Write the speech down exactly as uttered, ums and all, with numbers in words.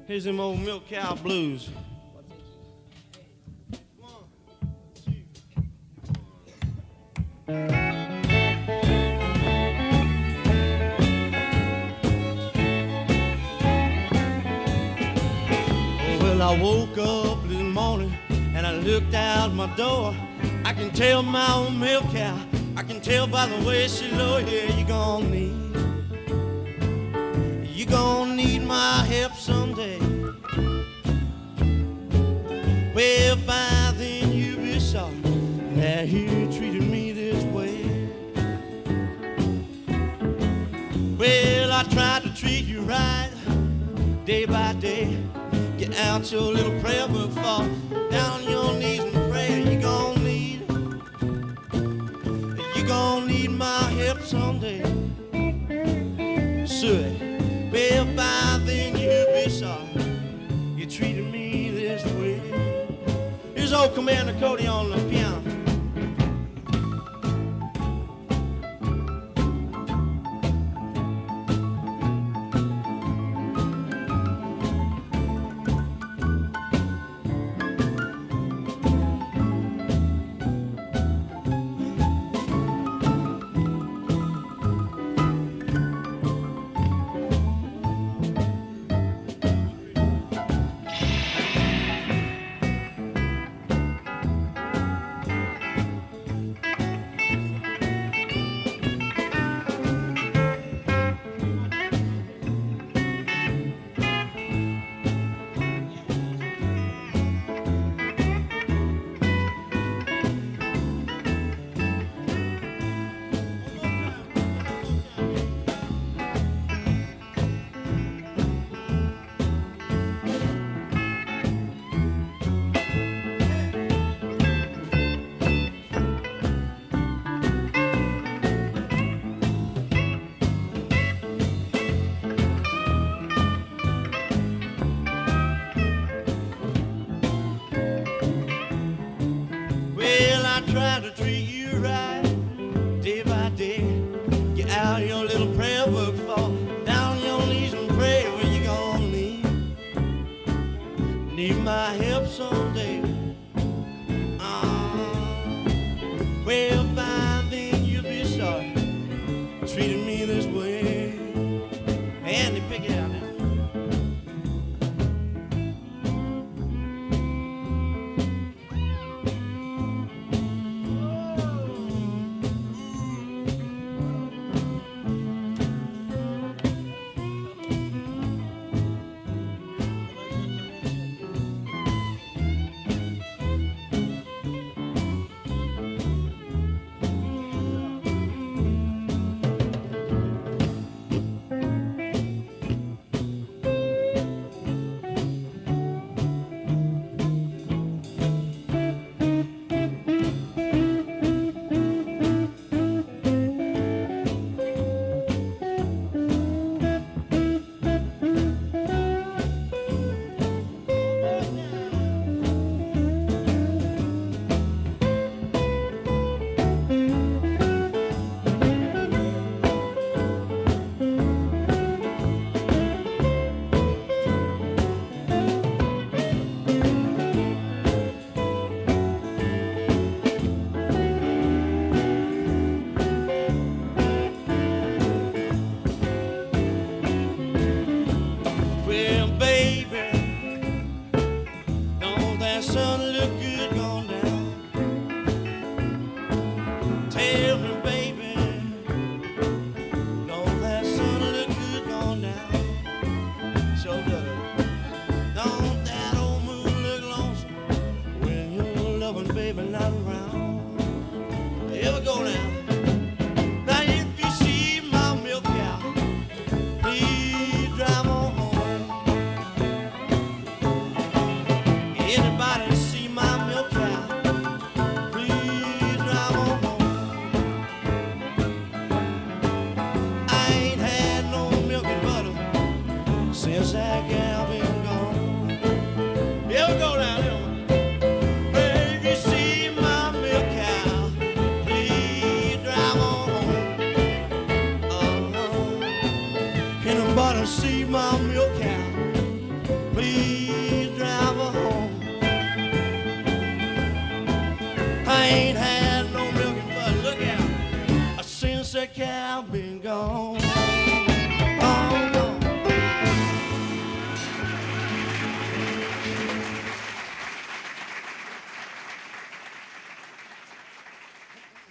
Here's them old milk cow blues. I woke up this morning and I looked out my door. I can tell my old milk cow, I can tell by the way she low. Yeah, you gon' need, you gon' need my help someday. Well, by then you be sorry that you treated me this way. Well, I tried to treat you right day by day. Get out your little prayer book, fall down on your knees and pray. You gon' need, you gon' need my help someday. Should, well, by then you'll be sorry you treated me this way. Here's old Commander Cody on the piano. Try to treat you right day by day. Get out your little prayer book, fall down on your knees and pray. Well, you gon' need, need my help someday. Uh, well, by then you'll be sorry treating me this way. Andy, pick it out now. please drive her home. I ain't had no milk and butter, look out, since that cow been gone.